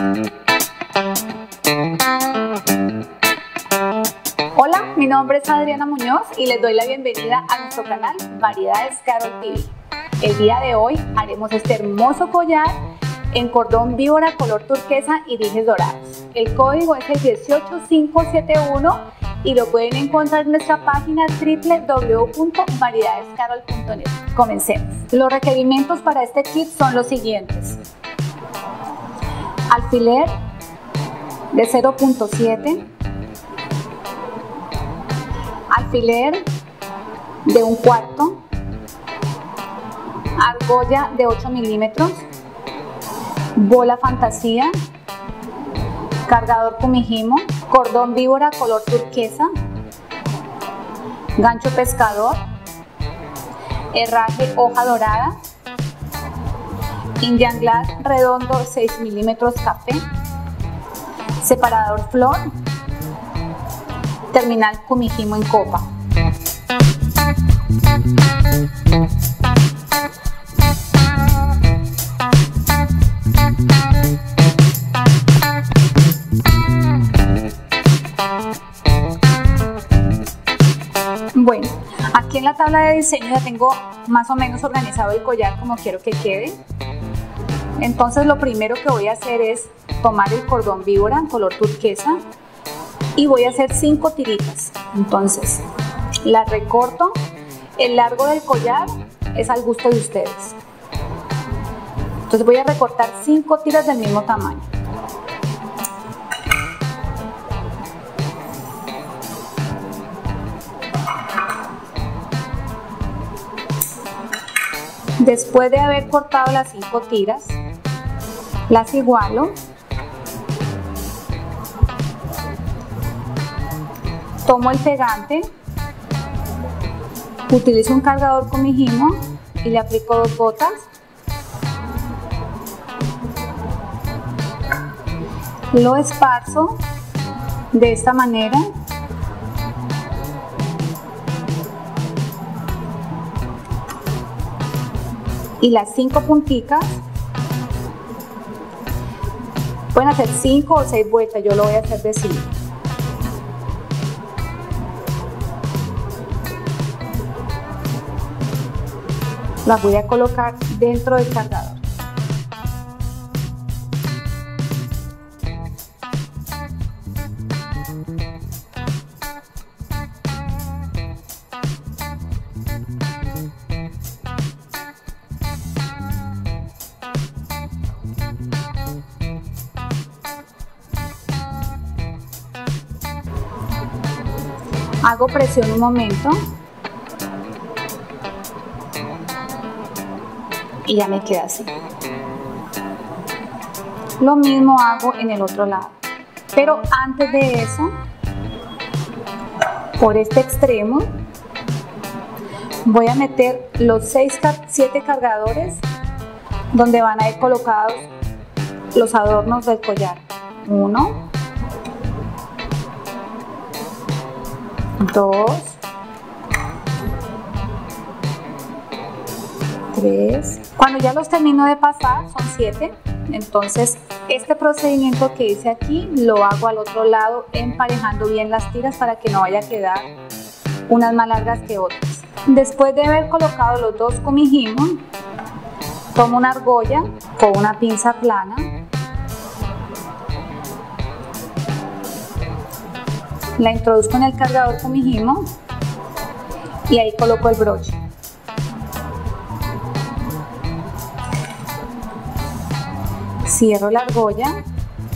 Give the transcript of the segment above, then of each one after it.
Hola, mi nombre es Adriana Muñoz y les doy la bienvenida a nuestro canal Variedades Carol TV. El día de hoy haremos este hermoso collar en cordón víbora color turquesa y dijes dorados. El código es el 18571 y lo pueden encontrar en nuestra página www.variedadescarol.net. Comencemos. Los requerimientos para este kit son los siguientes: alfiler de 0.7, alfiler de 1/4, argolla de 8 milímetros, bola fantasía, cargador kumihimo, cordón víbora color turquesa, gancho pescador, herraje hoja dorada, Indian Glass redondo 6 milímetros café, separador flor, terminal kumihimo en copa. Bueno, aquí en la tabla de diseño ya tengo más o menos organizado el collar como quiero que quede. Entonces lo primero que voy a hacer es tomar el cordón víbora en color turquesa y voy a hacer 5 tiritas. Entonces la recorto. El largo del collar es al gusto de ustedes. Entonces voy a recortar 5 tiras del mismo tamaño. Después de haber cortado las 5 tiras, las igualo. Tomo el pegante, utilizo un cargador kumihimo y le aplico 2 gotas. Lo esparzo de esta manera. Y las 5 punticas, pueden hacer 5 o 6 vueltas, yo lo voy a hacer de 5. Las voy a colocar dentro del cargador. Hago presión un momento y ya me queda así. Lo mismo hago en el otro lado, pero antes de eso, por este extremo voy a meter los 7 cargadores donde van a ir colocados los adornos del collar. 1, 2, 3. Cuando ya los termino de pasar, son 7. Entonces este procedimiento que hice aquí lo hago al otro lado, emparejando bien las tiras para que no vaya a quedar unas más largas que otras. Después de haber colocado los 2 kumihimo, tomo una argolla con una pinza plana, la introduzco en el cargador kumihimo y ahí coloco el broche. Cierro la argolla,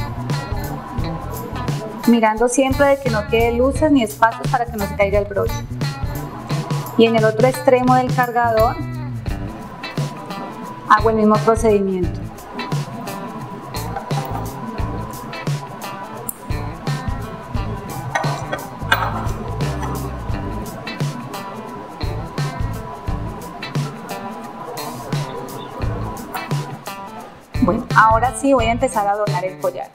mirando siempre de que no quede luces ni espacios para que no se caiga el broche. Y en el otro extremo del cargador hago el mismo procedimiento. Bueno, ahora sí voy a empezar a adornar el collar.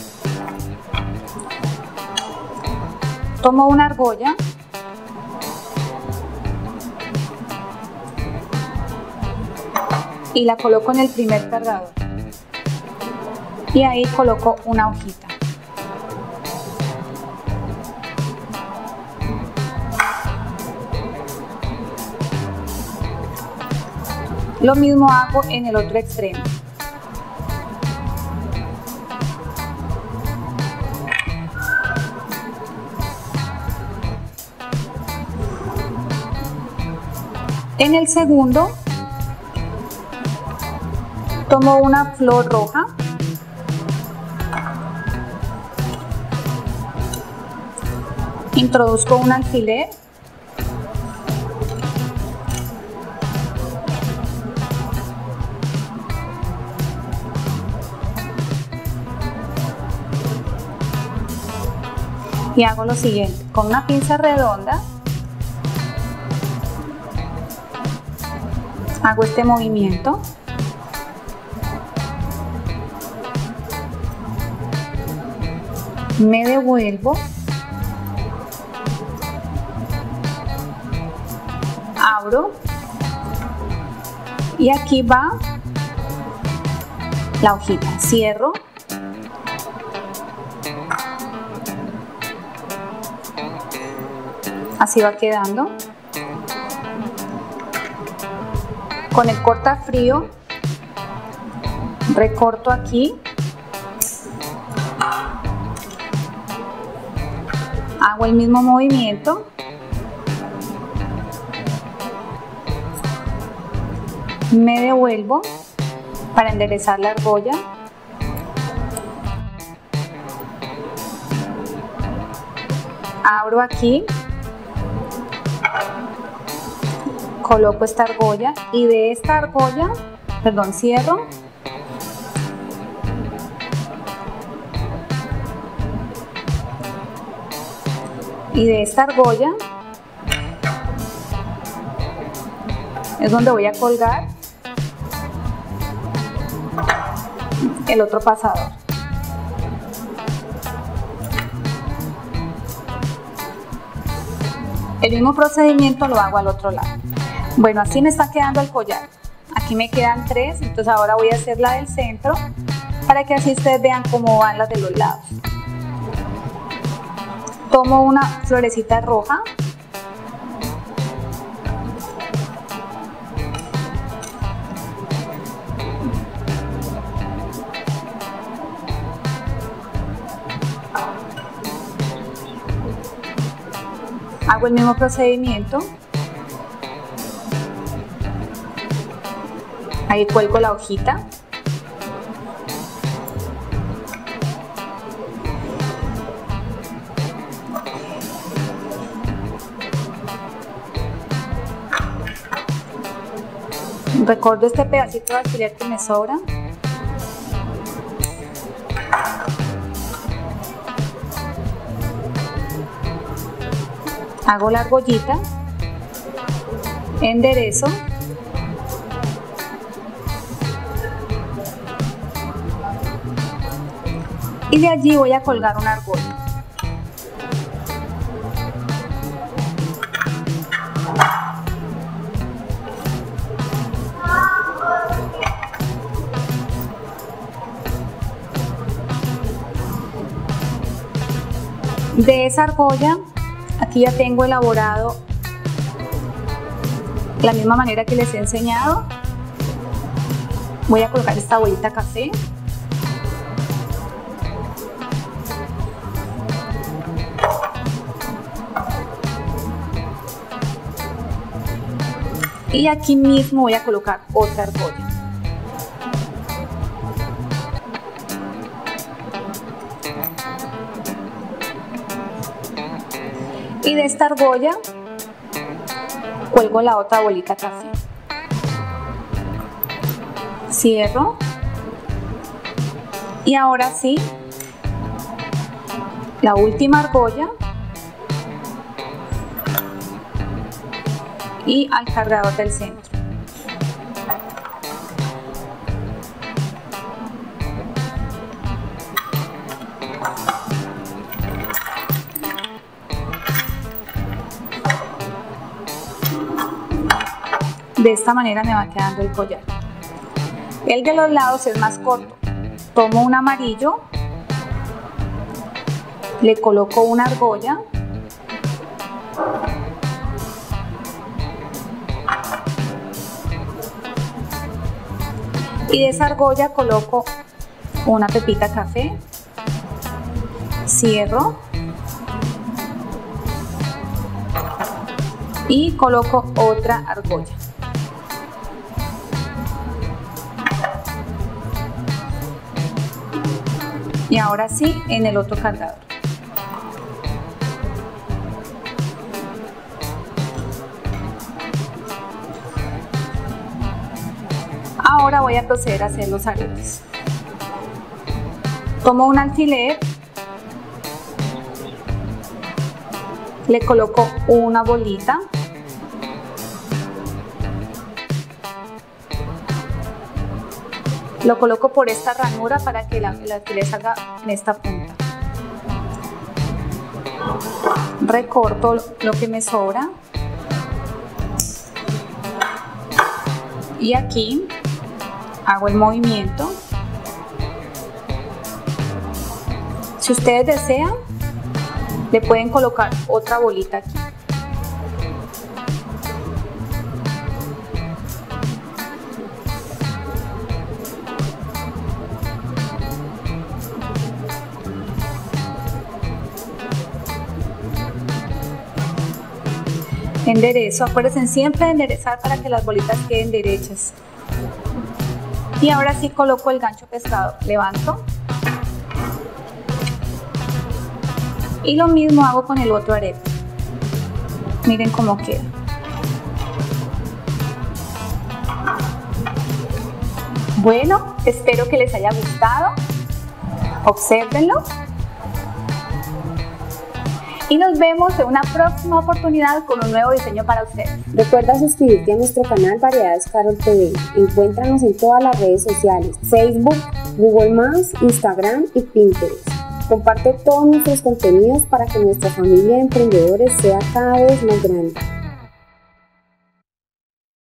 Tomo una argolla, y la coloco en el primer cargador y ahí coloco una hojita. Lo mismo hago en el otro extremo. En el segundo, tomo una flor roja, introduzco un alfiler, y hago lo siguiente, con una pinza redonda hago este movimiento, me devuelvo, abro y aquí va la hojita, cierro, así va quedando. Con el cortafrío recorto aquí, hago el mismo movimiento, me devuelvo para enderezar la argolla, abro aquí, coloco esta argolla y de esta argolla, cierro, y de esta argolla es donde voy a colgar el otro pasador. El mismo procedimiento lo hago al otro lado. Bueno, así me está quedando el collar. Aquí me quedan 3, entonces ahora voy a hacer la del centro para que así ustedes vean cómo van las de los lados. Tomo una florecita roja, hago el mismo procedimiento, ahí cuelgo la hojita, recorto este pedacito de alfiler que me sobra, hago la argollita, enderezo, y de allí voy a colgar una argolla. De esa argolla, aquí ya tengo elaborado la misma manera que les he enseñado. Voy a colocar esta bolita café. Y aquí mismo voy a colocar otra argolla. Y de esta argolla cuelgo la otra bolita café. Cierro. Y ahora sí, la última argolla y al cargador del centro. De esta manera me va quedando el collar. El de los lados es más corto, Tomo un amarillo, le coloco una argolla y de esa argolla coloco una pepita café, cierro y coloco otra argolla. Y ahora sí, en el otro cargador. Ahora voy a proceder a hacer los aretes. Tomo un alfiler, le coloco una bolita, lo coloco por esta ranura para que el alfiler salga en esta punta. Recorto lo que me sobra y aquí hago el movimiento. Si ustedes desean, le pueden colocar otra bolita aquí. Enderezo, acuérdense siempre de enderezar para que las bolitas queden derechas. Y ahora sí coloco el gancho pescado, levanto. Y lo mismo hago con el otro arete. Miren cómo queda. Bueno, espero que les haya gustado. Obsérvenlo. Y nos vemos en una próxima oportunidad con un nuevo diseño para ustedes. Recuerda suscribirte a nuestro canal Variedades Carol TV. Encuéntranos en todas las redes sociales: Facebook, Google+, Instagram y Pinterest. Comparte todos nuestros contenidos para que nuestra familia de emprendedores sea cada vez más grande.